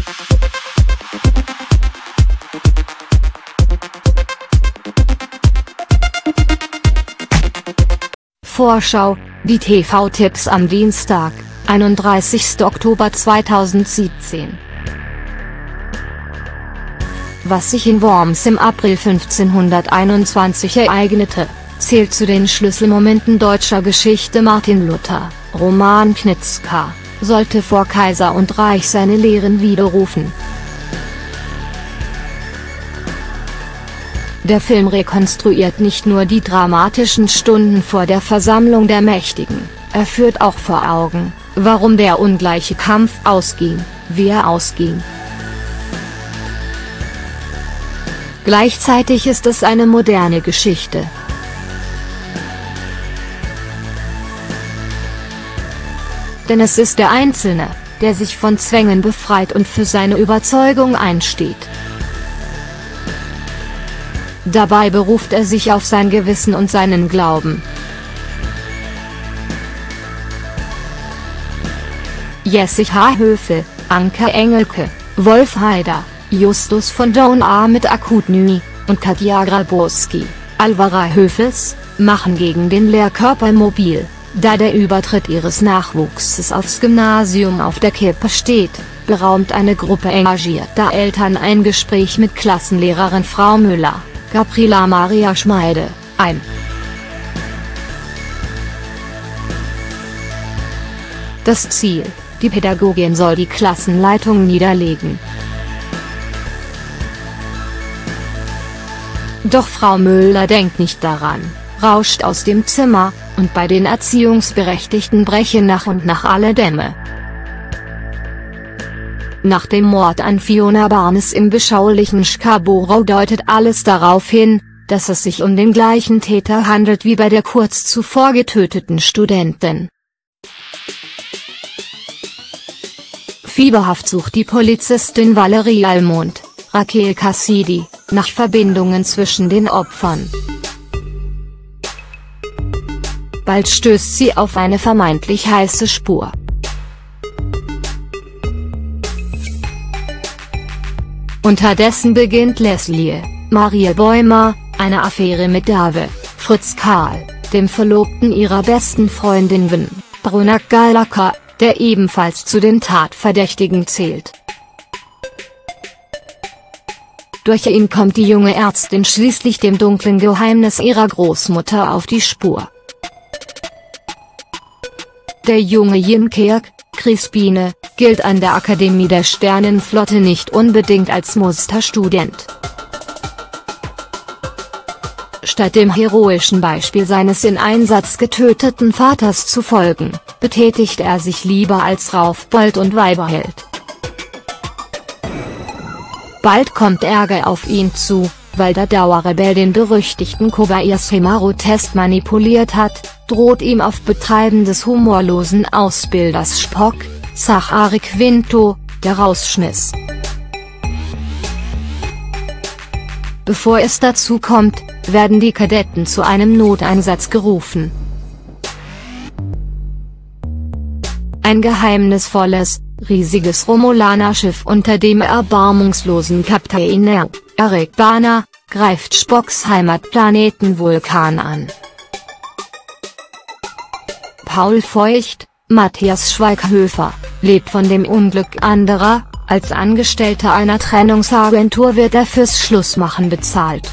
Vorschau, die TV-Tipps am Dienstag, 31. Oktober 2017. Was sich in Worms im April 1521 ereignete, zählt zu den Schlüsselmomenten deutscher Geschichte. Martin Luther, Roman Knitzka, sollte vor Kaiser und Reich seine Lehren widerrufen. Der Film rekonstruiert nicht nur die dramatischen Stunden vor der Versammlung der Mächtigen, er führt auch vor Augen, warum der ungleiche Kampf ausging, wie er ausging. Gleichzeitig ist es eine moderne Geschichte. Denn es ist der Einzelne, der sich von Zwängen befreit und für seine Überzeugung einsteht. Dabei beruft er sich auf sein Gewissen und seinen Glauben. Jessich H. Höfel, Anke Engelke, Wolf Haider, Justus von Dohn mit Akutny und Katja Grabowski, Alvara Höfels, machen gegen den Lehrkörper mobil, da der Übertritt ihres Nachwuchses aufs Gymnasium auf der Kippe steht, beraumt eine Gruppe engagierter Eltern ein Gespräch mit Klassenlehrerin Frau Müller, Gabriela Maria Schmeide, ein. Das Ziel: die Pädagogin soll die Klassenleitung niederlegen. Doch Frau Müller denkt nicht daran, rauscht aus dem Zimmer, und bei den Erziehungsberechtigten brechen nach und nach alle Dämme. Nach dem Mord an Fiona Barnes im beschaulichen Scarborough deutet alles darauf hin, dass es sich um den gleichen Täter handelt wie bei der kurz zuvor getöteten Studentin. Fieberhaft sucht die Polizistin Valerie Almond, Raquel Cassidy, nach Verbindungen zwischen den Opfern. Bald stößt sie auf eine vermeintlich heiße Spur. Unterdessen beginnt Leslie, Marie Bäumer, eine Affäre mit Dave, Fritz Karl, dem Verlobten ihrer besten Freundin Vin, Brunak Gallagher, der ebenfalls zu den Tatverdächtigen zählt. Durch ihn kommt die junge Ärztin schließlich dem dunklen Geheimnis ihrer Großmutter auf die Spur. Der junge Jim Kirk, Crispine, gilt an der Akademie der Sternenflotte nicht unbedingt als Musterstudent. Statt dem heroischen Beispiel seines in Einsatz getöteten Vaters zu folgen, betätigt er sich lieber als Raufbold und Weiberheld. Bald kommt Ärger auf ihn zu, weil der Dauerrebell den berüchtigten Kobayashi-Maru-Test manipuliert hat, droht ihm auf Betreiben des humorlosen Ausbilders Spock, Zachary Quinto, der Rausschmiss. Bevor es dazu kommt, werden die Kadetten zu einem Noteinsatz gerufen. Ein geheimnisvolles, riesiges Romulaner-Schiff unter dem erbarmungslosen Kapitän Eric Bana greift Spocks Heimatplaneten Vulkan an. Paul Feucht, Matthias Schweighöfer, lebt von dem Unglück anderer. Als Angestellter einer Trennungsagentur wird er fürs Schlussmachen bezahlt.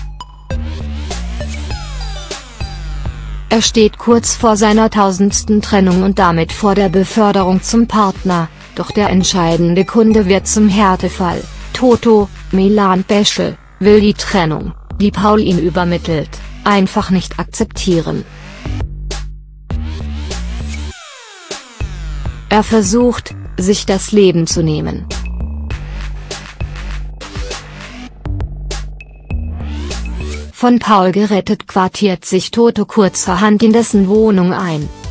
Er steht kurz vor seiner 1000. Trennung und damit vor der Beförderung zum Partner, doch der entscheidende Kunde wird zum Härtefall. Toto, Milan Peschel, will die Trennung, die Paul ihm übermittelt, einfach nicht akzeptieren. Er versucht, sich das Leben zu nehmen. Von Paul gerettet quartiert sich Toto kurzerhand in dessen Wohnung ein.